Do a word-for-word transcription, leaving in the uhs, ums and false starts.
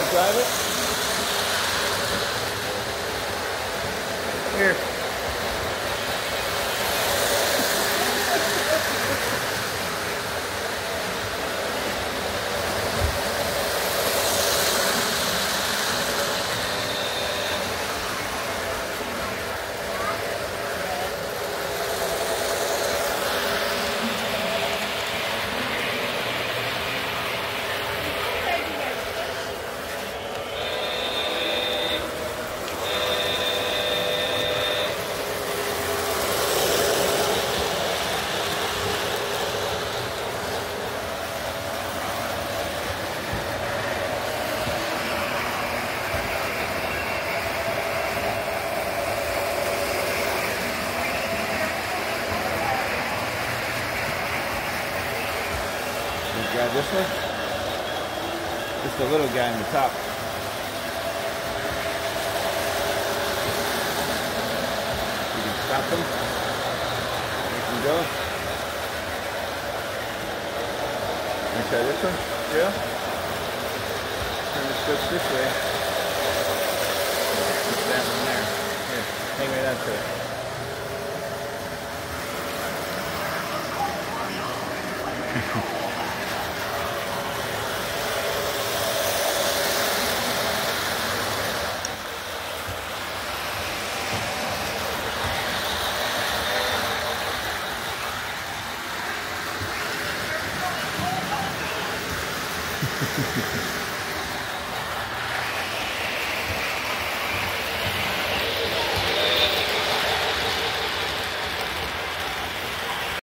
drive it? Here. Grab this one. Just the little guy in the top. You can stop him. You can go. Can I try this one? Yeah. Turn the switch this way. Put that one there. Here, hang right onto it. Ha ha ha.